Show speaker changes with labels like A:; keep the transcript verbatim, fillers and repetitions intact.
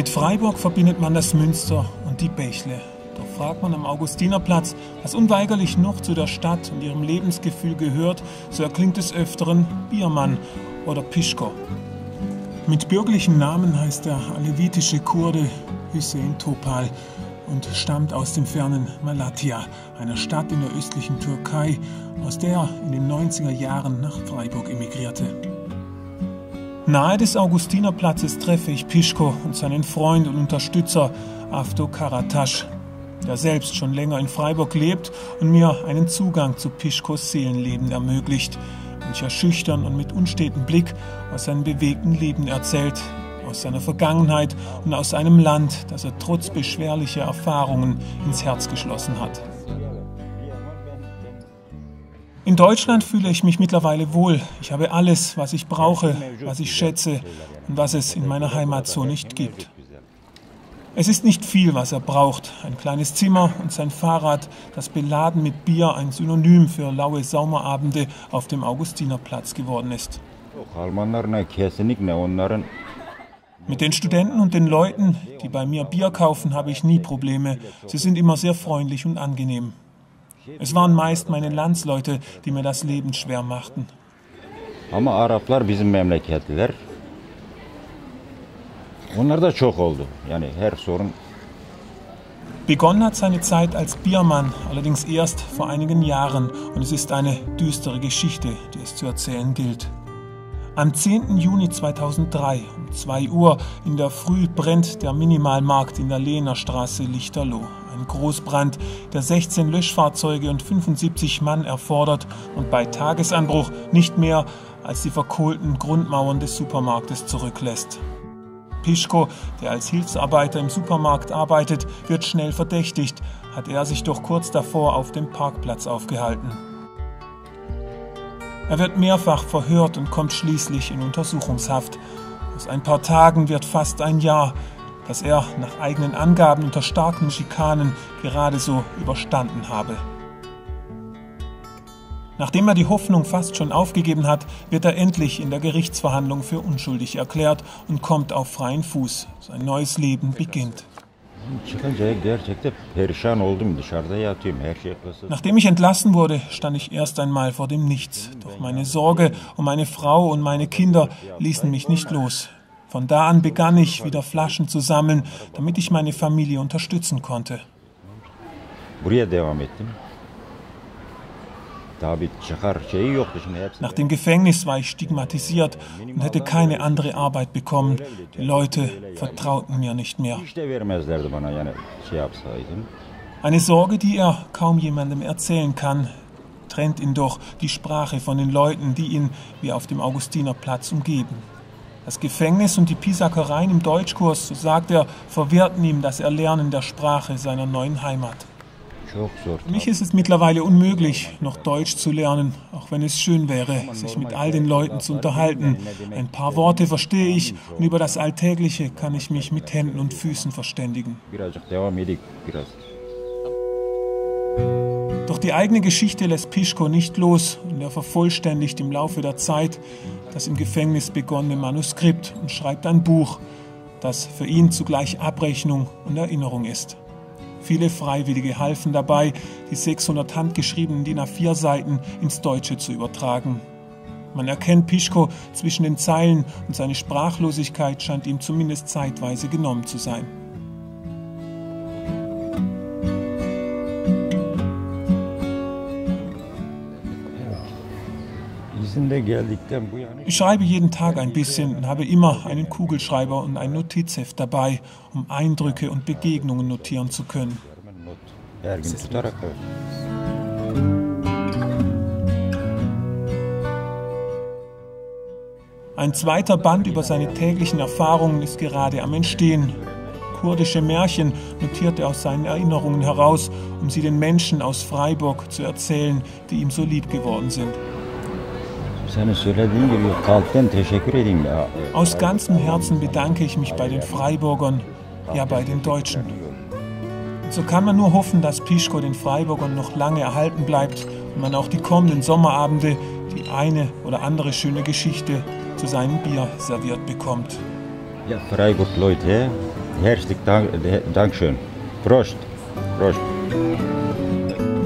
A: Mit Freiburg verbindet man das Münster und die Bächle. Doch fragt man am Augustinerplatz, was unweigerlich noch zu der Stadt und ihrem Lebensgefühl gehört, so erklingt des Öfteren Biermann oder Pischko. Mit bürgerlichen Namen heißt der alevitische Kurde Hüseyin Topal und stammt aus dem fernen Malatya, einer Stadt in der östlichen Türkei, aus der er in den neunziger Jahren nach Freiburg emigrierte. Nahe des Augustinerplatzes treffe ich Pischko und seinen Freund und Unterstützer Avdo Karataş, der selbst schon länger in Freiburg lebt und mir einen Zugang zu Pischkos Seelenleben ermöglicht, welcher schüchtern und mit unstetem Blick aus seinem bewegten Leben erzählt, aus seiner Vergangenheit und aus einem Land, das er trotz beschwerlicher Erfahrungen ins Herz geschlossen hat. In Deutschland fühle ich mich mittlerweile wohl. Ich habe alles, was ich brauche, was ich schätze und was es in meiner Heimat so nicht gibt. Es ist nicht viel, was er braucht. Ein kleines Zimmer und sein Fahrrad, das beladen mit Bier ein Synonym für laue Sommerabende auf dem Augustinerplatz geworden ist. Mit den Studenten und den Leuten, die bei mir Bier kaufen, habe ich nie Probleme. Sie sind immer sehr freundlich und angenehm. Es waren meist meine Landsleute, die mir das Leben schwer machten.
B: Ama Araplar bizim memleketliler. Onlar da çok oldu. Yani her sorun.
A: Begonnen hat seine Zeit als Biermann, allerdings erst vor einigen Jahren, und es ist eine düstere Geschichte, die es zu erzählen gilt. Am zehnten Juni zweitausenddrei um zwei Uhr in der Früh brennt der Minimalmarkt in der Lehnerstraße Lichterloh. Ein Großbrand, der sechzehn Löschfahrzeuge und fünfundsiebzig Mann erfordert und bei Tagesanbruch nicht mehr als die verkohlten Grundmauern des Supermarktes zurücklässt. Pischko, der als Hilfsarbeiter im Supermarkt arbeitet, wird schnell verdächtigt, hat er sich doch kurz davor auf dem Parkplatz aufgehalten. Er wird mehrfach verhört und kommt schließlich in Untersuchungshaft. Aus ein paar Tagen wird fast ein Jahr, das er nach eigenen Angaben unter starken Schikanen gerade so überstanden habe. Nachdem er die Hoffnung fast schon aufgegeben hat, wird er endlich in der Gerichtsverhandlung für unschuldig erklärt und kommt auf freien Fuß. Sein neues Leben beginnt. Nachdem ich entlassen wurde, stand ich erst einmal vor dem Nichts. Doch meine Sorge um meine Frau und meine Kinder ließen mich nicht los. Von da an begann ich, wieder Flaschen zu sammeln, damit ich meine Familie unterstützen konnte. Nach dem Gefängnis war ich stigmatisiert und hätte keine andere Arbeit bekommen. Die Leute vertrauten mir nicht mehr. Eine Sorge, die er kaum jemandem erzählen kann, trennt ihn doch die Sprache von den Leuten, die ihn wie auf dem Augustinerplatz umgeben. Das Gefängnis und die Pisackereien im Deutschkurs, so sagt er, verwehrten ihm das Erlernen der Sprache seiner neuen Heimat. Für mich ist es mittlerweile unmöglich, noch Deutsch zu lernen, auch wenn es schön wäre, sich mit all den Leuten zu unterhalten. Ein paar Worte verstehe ich und über das Alltägliche kann ich mich mit Händen und Füßen verständigen. Doch die eigene Geschichte lässt Pischko nicht los und er vervollständigt im Laufe der Zeit das im Gefängnis begonnene Manuskript und schreibt ein Buch, das für ihn zugleich Abrechnung und Erinnerung ist. Viele Freiwillige halfen dabei, die sechshundert handgeschriebenen D I N A vier Seiten ins Deutsche zu übertragen. Man erkennt Pischko zwischen den Zeilen und seine Sprachlosigkeit scheint ihm zumindest zeitweise genommen zu sein. Ich schreibe jeden Tag ein bisschen und habe immer einen Kugelschreiber und ein Notizheft dabei, um Eindrücke und Begegnungen notieren zu können. Ein zweiter Band über seine täglichen Erfahrungen ist gerade am Entstehen. Kurdische Märchen notiert er aus seinen Erinnerungen heraus, um sie den Menschen aus Freiburg zu erzählen, die ihm so lieb geworden sind. Aus ganzem Herzen bedanke ich mich bei den Freiburgern, ja bei den Deutschen. Und so kann man nur hoffen, dass Pischko den Freiburgern noch lange erhalten bleibt und man auch die kommenden Sommerabende die eine oder andere schöne Geschichte zu seinem Bier serviert bekommt.
B: Ja, Freiburg Leute, herzlich Dank, Dankeschön. Prost. Prost.